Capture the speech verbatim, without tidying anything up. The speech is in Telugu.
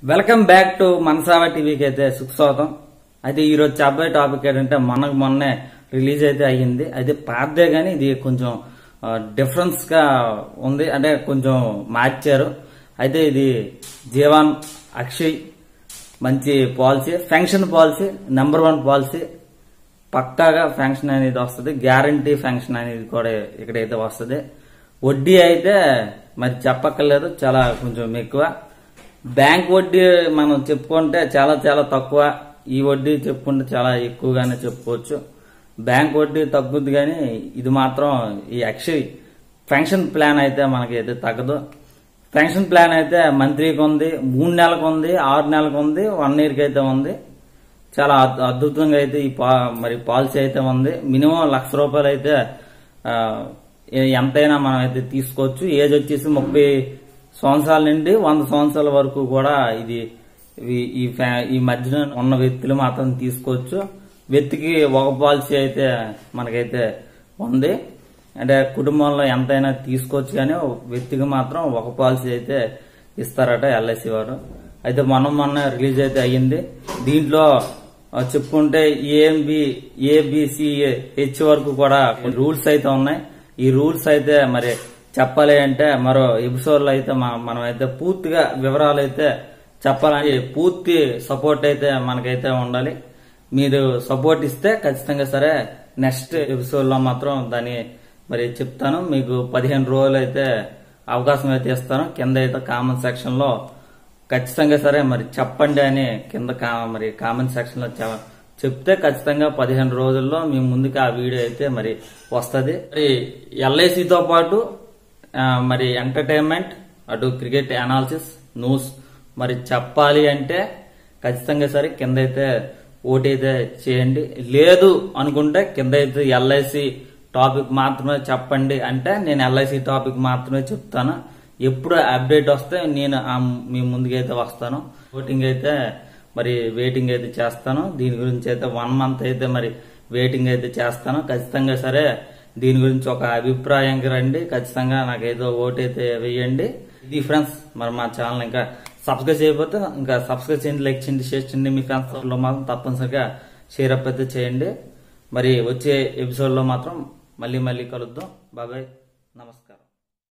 వెల్కమ్ బ్యాక్ టు మనసావా టీవీకి అయితే సుస్వాగతం. అయితే ఈ రోజు చెప్పే టాపిక్ ఏంటంటే మనకు మొన్నే రిలీజ్ అయితే అయ్యింది. అయితే పాతదే గానీ ఇది కొంచెం డిఫరెన్స్ గా ఉంది, అంటే కొంచెం మార్చారు. అయితే ఇది జీవన్ అక్షయ్ మంచి policy, pension policy, number one policy. పక్కాగా ఫెన్షన్ అనేది వస్తుంది, గ్యారంటీ ఫెన్షన్ అనేది కూడా ఇక్కడైతే వస్తుంది. వడ్డీ అయితే మరి చెప్పక్కర్లేదు, చాలా కొంచెం ఎక్కువ. బ్యాంక్ వడ్డీ మనం చెప్పుకుంటే చాలా చాలా తక్కువ, ఈ వడ్డీ చెప్పుకుంటే చాలా ఎక్కువగానే చెప్పుకోవచ్చు. బ్యాంక్ వడ్డీ తగ్గుద్ది కానీ ఇది మాత్రం ఈ అక్షయ్ పెన్షన్ ప్లాన్ అయితే మనకి అయితే తగ్గదు. పెన్షన్ ప్లాన్ అయితే మంత్లీకి ఉంది, మూడు నెలలకు ఉంది, ఆరు నెలలకు ఉంది, వన్ ఇయర్కి అయితే ఉంది. చాలా అద్భుతంగా అయితే ఈ మరి పాలసీ అయితే ఉంది. మినిమం లక్ష రూపాయలు అయితే ఎంతైనా మనం అయితే తీసుకోవచ్చు. ఏజ్ వచ్చేసి ముప్పై సంవత్సరాల నుండి వంద సంవత్సరాల వరకు కూడా ఇది ఈ ఈ మధ్యన ఉన్న వ్యక్తులు మాత్రం తీసుకోవచ్చు. వ్యక్తికి ఒక పాలసీ అయితే మనకైతే ఉంది, అంటే కుటుంబంలో ఎంతైనా తీసుకోవచ్చు, కానీ వ్యక్తికి మాత్రం ఒక పాలసీ అయితే ఇస్తారట ఎల్ఐసి వారు. అయితే మొన్న మొన్న రిలీజ్ అయితే అయ్యింది. దీంట్లో చెప్పుకుంటే ఏఎంబి ఏబిసి హెచ్ వరకు కూడా రూల్స్ అయితే ఉన్నాయి. ఈ రూల్స్ అయితే మరి చెప్పాలి అంటే మరో ఎపిసోడ్ లో అయితే మనం అయితే పూర్తిగా వివరాలు అయితే చెప్పాలని పూర్తి సపోర్ట్ అయితే మనకైతే ఉండాలి. మీరు సపోర్ట్ ఇస్తే ఖచ్చితంగా సరే నెక్స్ట్ ఎపిసోడ్ లో మాత్రం దాన్ని మరి చెప్తాను. మీకు పదిహేను రోజులు అయితే అవకాశం అయితే ఇస్తాను. కింద అయితే కామెంట్ సెక్షన్ లో ఖచ్చితంగా సరే మరి చెప్పండి అని కింద మరి కామెంట్ సెక్షన్ లో చెప్తే ఖచ్చితంగా పదిహేను రోజుల్లో మీ ముందుకు ఆ వీడియో అయితే మరి వస్తుంది. మరి ఎల్ఐసితో పాటు మరి ఎంటర్టైన్మెంట్, అటు క్రికెట్ అనాలిసిస్, న్యూస్ మరి చెప్పాలి అంటే ఖచ్చితంగా సరే కింద అయితే ఓటు అయితే చేయండి. లేదు అనుకుంటే కింద అయితే ఎల్ఐసి టాపిక్ మాత్రమే చెప్పండి అంటే నేను ఎల్ఐసి టాపిక్ మాత్రమే చెప్తాను. ఎప్పుడు అప్డేట్ వస్తే నేను మీ ముందుకైతే వస్తాను. ఓటింగ్ అయితే మరి వెయిటింగ్ అయితే చేస్తాను. దీని గురించి అయితే వన్ మంత్ అయితే మరి వెయిటింగ్ అయితే చేస్తాను. ఖచ్చితంగా సరే దీని గురించి ఒక అభిప్రాయంకి రండి. ఖచ్చితంగా నాకైతే ఓటు అయితే వేయండి. ఇది ఫ్రెండ్స్, మరి మా ఛానల్ ఇంకా సబ్స్క్రైబ్ చేయకపోతే ఇంకా సబ్స్క్రైబ్ చేయండి, లైక్ చేయండి, షేర్ చేయండి. మీ ఫ్రెండ్స్ లో మాత్రం తప్పనిసరిగా షేర్ అప్ అయితే చేయండి. మరి వచ్చే ఎపిసోడ్ లో మాత్రం మళ్ళీ మళ్ళీ కలుద్దాం. బాబాయ్, నమస్తే.